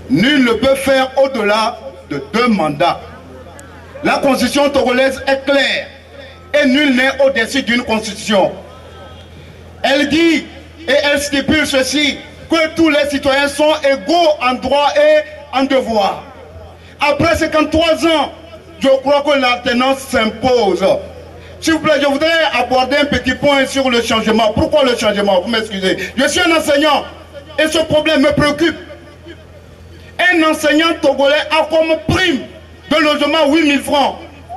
Nul ne peut faire au-delà de 2 mandats. La constitution togolaise est claire et nul n'est au-dessus d'une constitution. Elle dit et elle stipule ceci, que tous les citoyens sont égaux en droit et en devoir. Après 53 ans, je crois que l'alternance s'impose. S'il vous plaît, je voudrais aborder un petit point sur le changement. Pourquoi le changement? Vous m'excusez. Je suis un enseignant et ce problème me préoccupe. Un enseignant togolais a comme prime de logement 8 000 francs.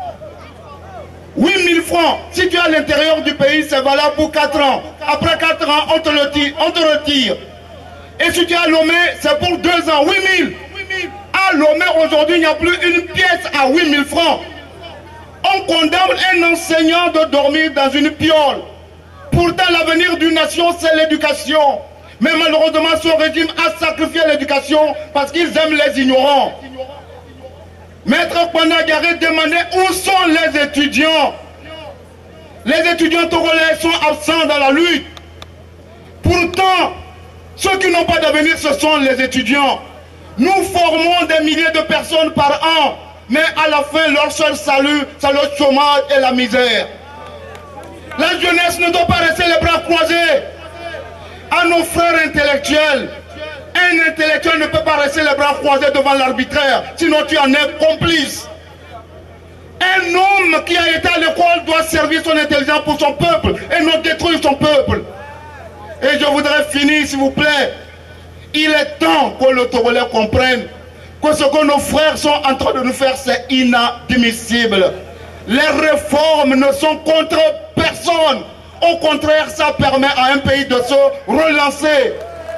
8 000 francs. Si tu es à l'intérieur du pays, c'est valable pour 4 ans. Après 4 ans, on te retire. Et si tu es à Lomé, c'est pour 2 ans. 8 000. À Lomé, aujourd'hui, il n'y a plus une pièce à 8 000 francs. On condamne un enseignant de dormir dans une piole. Pourtant, l'avenir d'une nation, c'est l'éducation. Mais malheureusement, ce régime a sacrifié l'éducation parce qu'ils aiment les ignorants. Maître Panagare demandait où sont les étudiants. Les étudiants togolais sont absents dans la lutte. Pourtant, ceux qui n'ont pas d'avenir, ce sont les étudiants. Nous formons des milliers de personnes par an, mais à la fin, leur seul salut, c'est le chômage et la misère. La jeunesse ne doit pas rester les bras croisés. À nos frères intellectuels, un intellectuel ne peut pas rester les bras croisés devant l'arbitraire, sinon tu en es complice. Un homme qui a été à l'école doit servir son intelligence pour son peuple et non détruire son peuple. Et je voudrais finir, s'il vous plaît. Il est temps que le Togolais comprenne que ce que nos frères sont en train de nous faire, c'est inadmissible. Les réformes ne sont contre personne. Au contraire, ça permet à un pays de se relancer.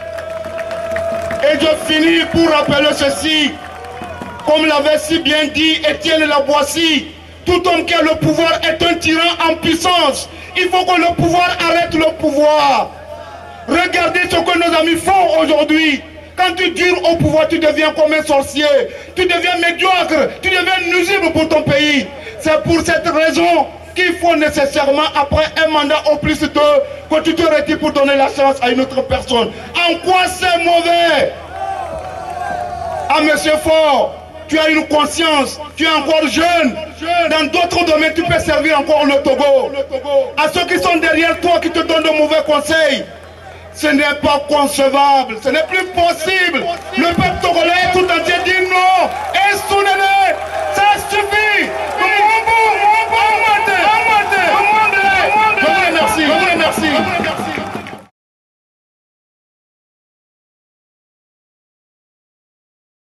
Et je finis pour rappeler ceci. Comme l'avait si bien dit Étienne Laboissy, tout homme qui a le pouvoir est un tyran en puissance. Il faut que le pouvoir arrête le pouvoir. Regardez ce que nos amis font aujourd'hui. Quand tu dures au pouvoir, tu deviens comme un sorcier. Tu deviens médiocre. Tu deviens nuisible pour ton pays. C'est pour cette raison qu'il faut nécessairement, après un mandat au plus de, que tu te retires pour donner la chance à une autre personne. En quoi c'est mauvais? À Monsieur Faure, tu as une conscience, tu es encore jeune. Dans d'autres domaines, tu peux servir encore le Togo. À ceux qui sont derrière toi, qui te donnent de mauvais conseils, ce n'est pas concevable, ce n'est plus possible. Le peuple